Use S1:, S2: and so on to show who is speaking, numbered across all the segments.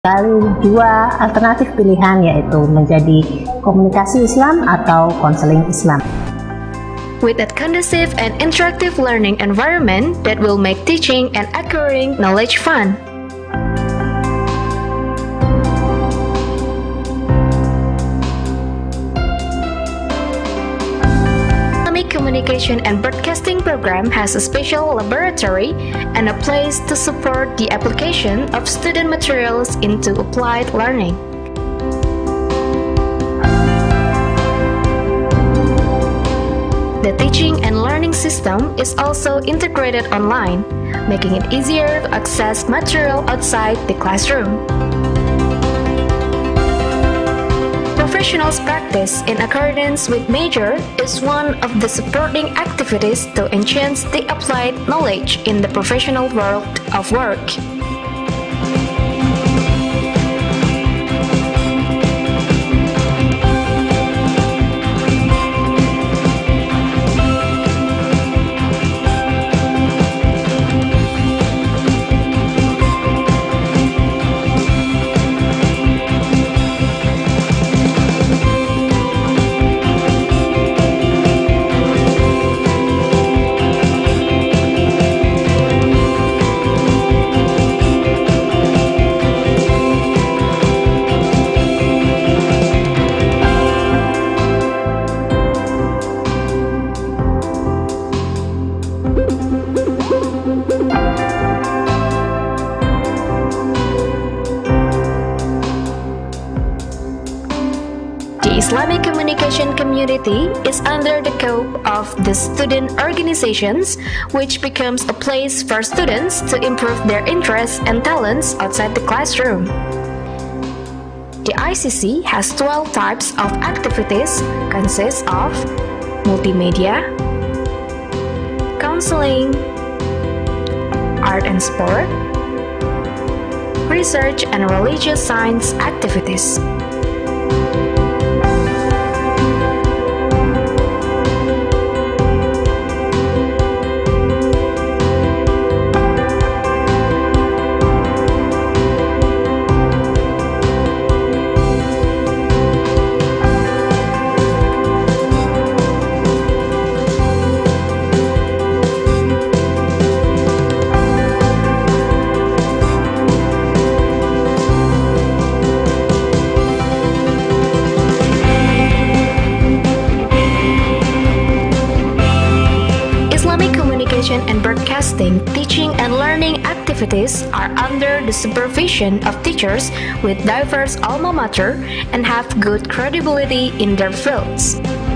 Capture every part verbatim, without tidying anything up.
S1: Kali dua alternatif pilihan, yaitu menjadi komunikasi Islam atau konseling Islam.
S2: With a conducive and interactive learning environment that will make teaching and acquiring knowledge fun. Islamic Communication and Broadcasting Program has a special laboratory and a place to support the application of student materials into applied learning. The teaching and learning system is also integrated online, making it easier to access material outside the classroom. Professionals practice in accordance with major is one of the supporting activities to enhance the applied knowledge in the professional world of work. The Islamic communication community is under the scope of the student organizations, which becomes a place for students to improve their interests and talents outside the classroom. The I C C has twelve types of activities, consist of multimedia, counseling, art and sport, research and religious science activities. And broadcasting, teaching and learning activities are under the supervision of teachers with diverse alma mater and have good credibility in their fields.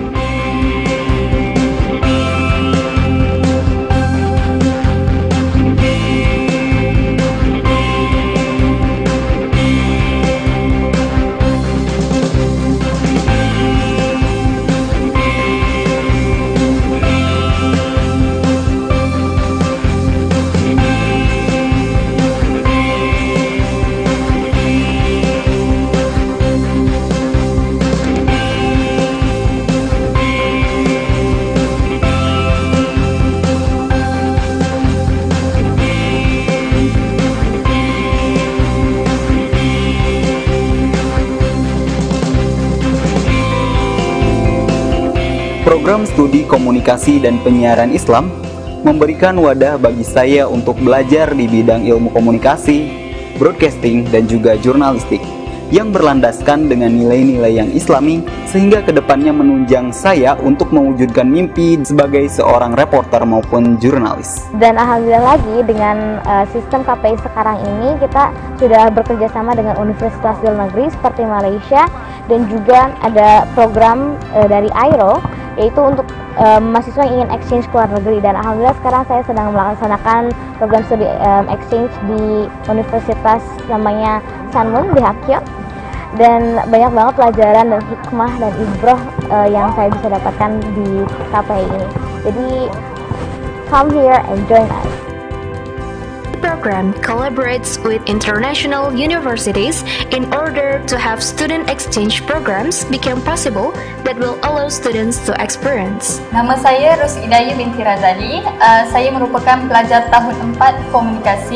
S3: Program Studi Komunikasi dan Penyiaran Islam memberikan wadah bagi saya untuk belajar di bidang ilmu komunikasi, broadcasting, dan juga jurnalistik yang berlandaskan dengan nilai-nilai yang islami, sehingga kedepannya menunjang saya untuk mewujudkan mimpi sebagai seorang reporter maupun jurnalis.
S4: Dan alhamdulillah lagi dengan uh, sistem K P I sekarang ini kita sudah bekerja sama dengan universitas di luar negeri seperti Malaysia, dan juga ada program uh, dari I R O, yaitu untuk uh, mahasiswa yang ingin exchange ke luar negeri. Dan alhamdulillah sekarang saya sedang melaksanakan program studi um, exchange di universitas namanya Sanmun di Hakkyong, dan banyak banget pelajaran dan hikmah dan ibroh uh, yang saya bisa dapatkan di K P I ini. Jadi come here and join us.
S2: The program collaborates with international universities in order to have student exchange programs become possible that will allow students to experience.
S5: Nama saya Rosi Idaya binti Razali. Uh, saya merupakan pelajar tahun empat komunikasi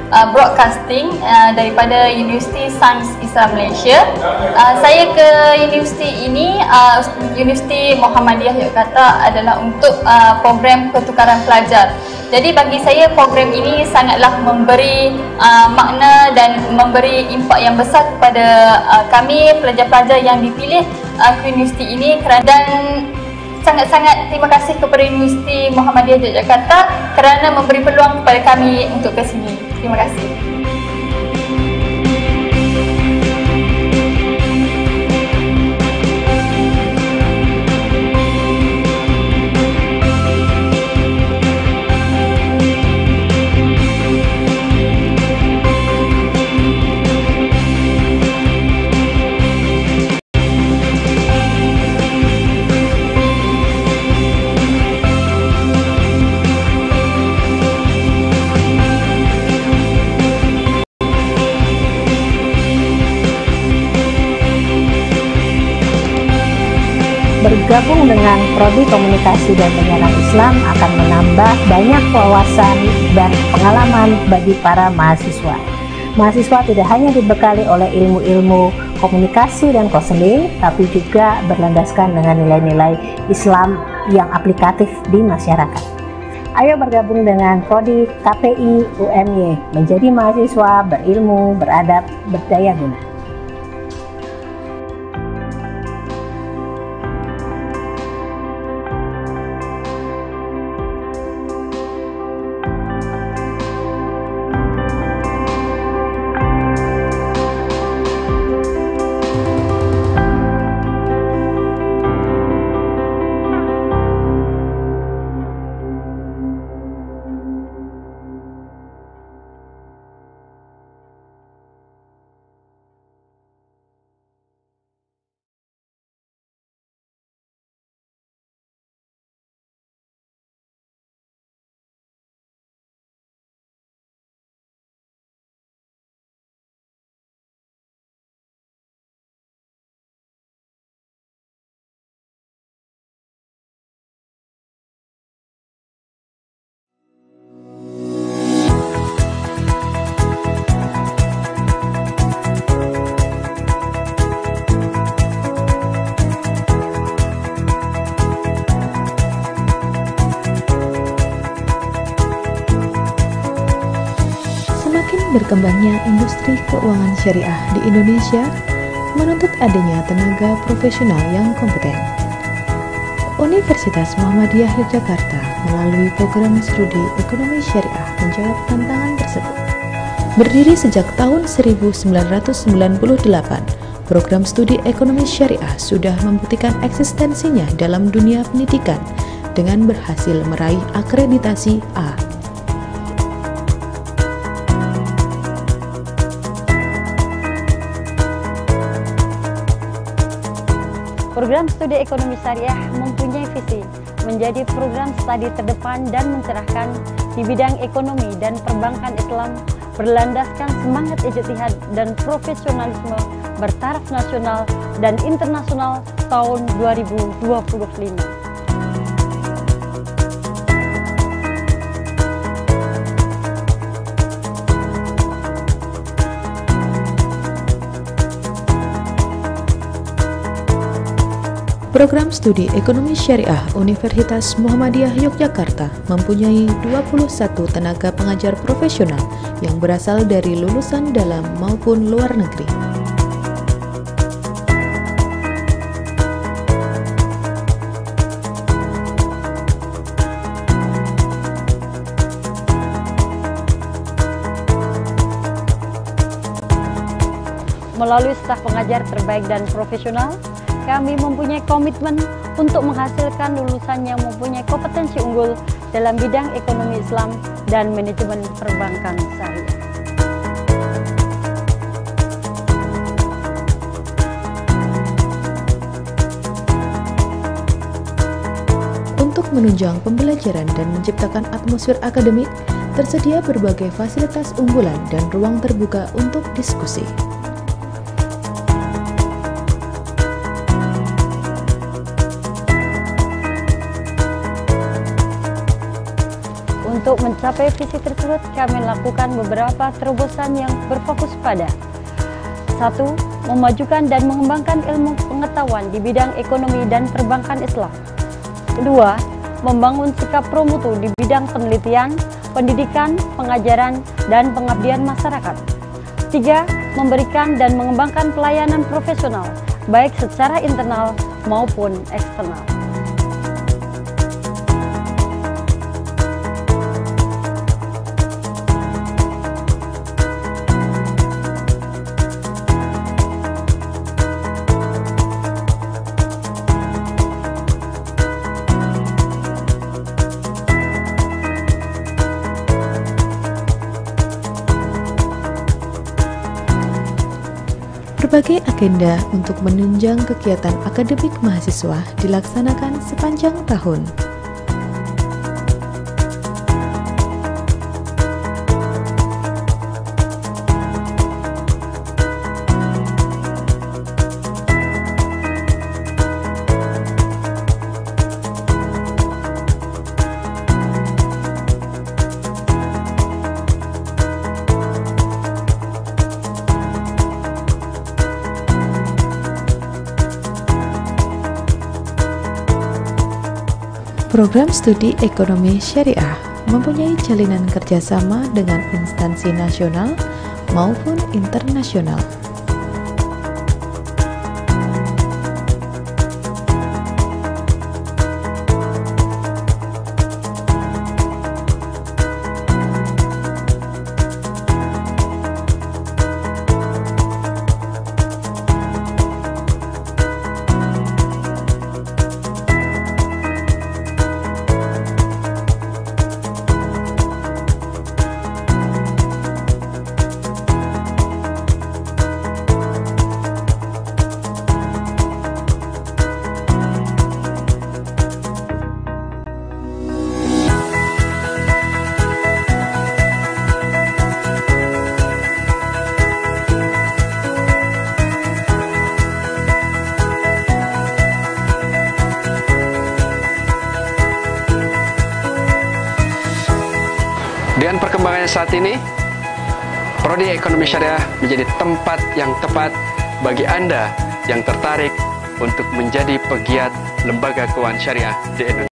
S5: uh, Broadcasting uh, daripada Universiti Sains Islam Malaysia. Uh, saya ke universiti ini, uh, Universiti Muhammadiyah Yogyakarta, adalah untuk uh, program pertukaran pelajar. Jadi bagi saya program ini sangatlah memberi uh, makna dan memberi impak yang besar kepada uh, kami pelajar-pelajar yang dipilih uh, ke universiti ini, kerana dan sangat-sangat terima kasih kepada Universiti Muhammadiyah Yogyakarta kerana memberi peluang kepada kami untuk ke sini. Terima kasih.
S1: Bergabung dengan Prodi Komunikasi dan Penyiaran Islam akan menambah banyak wawasan dan pengalaman bagi para mahasiswa. Mahasiswa tidak hanya dibekali oleh ilmu-ilmu komunikasi dan konseling, tapi juga berlandaskan dengan nilai-nilai Islam yang aplikatif di masyarakat. Ayo bergabung dengan Prodi K P I U M Y, menjadi mahasiswa berilmu, beradab, berdaya guna.
S6: Berkembangnya industri keuangan syariah di Indonesia menuntut adanya tenaga profesional yang kompeten. Universitas Muhammadiyah Yogyakarta melalui program studi ekonomi syariah menjawab tantangan tersebut. Berdiri sejak tahun seribu sembilan ratus sembilan puluh delapan, program studi ekonomi syariah sudah membuktikan eksistensinya dalam dunia pendidikan dengan berhasil meraih akreditasi A.
S7: Program studi ekonomi syariah mempunyai visi menjadi program studi terdepan dan mencerahkan di bidang ekonomi dan perbankan Islam berlandaskan semangat ijtihad dan profesionalisme bertaraf nasional dan internasional tahun dua ribu dua puluh lima.
S6: Program Studi Ekonomi Syariah Universitas Muhammadiyah Yogyakarta mempunyai dua puluh satu tenaga pengajar profesional yang berasal dari lulusan dalam maupun luar negeri.
S7: Melalui staf pengajar terbaik dan profesional, kami mempunyai komitmen untuk menghasilkan lulusan yang mempunyai kompetensi unggul dalam bidang ekonomi Islam dan manajemen perbankan syariah.
S6: Untuk menunjang pembelajaran dan menciptakan atmosfer akademik, tersedia berbagai fasilitas unggulan dan ruang terbuka untuk diskusi.
S7: Untuk mencapai visi tersebut, kami lakukan beberapa terobosan yang berfokus pada satu. Memajukan dan mengembangkan ilmu pengetahuan di bidang ekonomi dan perbankan Islam. Kedua, membangun sikap promutu di bidang penelitian, pendidikan, pengajaran, dan pengabdian masyarakat. Tiga, memberikan dan mengembangkan pelayanan profesional, baik secara internal maupun eksternal.
S6: Berbagai agenda untuk menunjang kegiatan akademik mahasiswa dilaksanakan sepanjang tahun. Program Studi Ekonomi Syariah mempunyai jalinan kerjasama dengan instansi nasional maupun internasional.
S8: Dengan perkembangannya saat ini, Prodi Ekonomi Syariah menjadi tempat yang tepat bagi Anda yang tertarik untuk menjadi pegiat lembaga keuangan syariah di Indonesia.